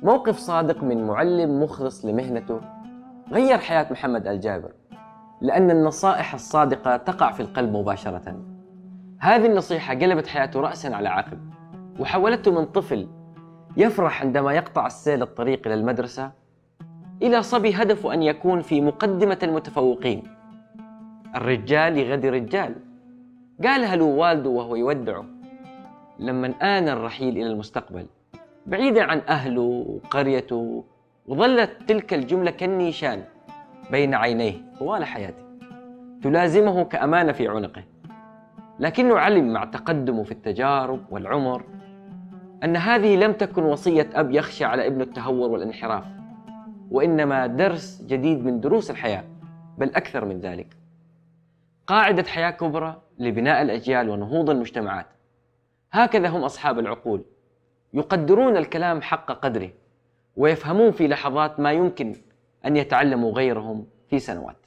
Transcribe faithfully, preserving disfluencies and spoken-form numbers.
موقف صادق من معلم مخلص لمهنته غير حياة محمد الجابر، لأن النصائح الصادقة تقع في القلب مباشرة. هذه النصيحة قلبت حياته رأساً على عقب، وحولته من طفل يفرح عندما يقطع السيل الطريق إلى المدرسة إلى صبي هدفه أن يكون في مقدمة المتفوقين. الرجال يغذي رجال، قالها له والده وهو يودعه لما آن الرحيل إلى المستقبل بعيداً عن أهله وقريته، وظلت تلك الجملة كالنيشان بين عينيه طوال حياته، تلازمه كأمانة في عنقه. لكنه علم مع تقدمه في التجارب والعمر أن هذه لم تكن وصية أب يخشى على ابنه التهور والانحراف، وإنما درس جديد من دروس الحياة، بل أكثر من ذلك، قاعدة حياة كبرى لبناء الأجيال ونهوض المجتمعات. هكذا هم أصحاب العقول، يقدرون الكلام حق قدره، ويفهمون في لحظات ما يمكن أن يتعلموا غيرهم في سنوات.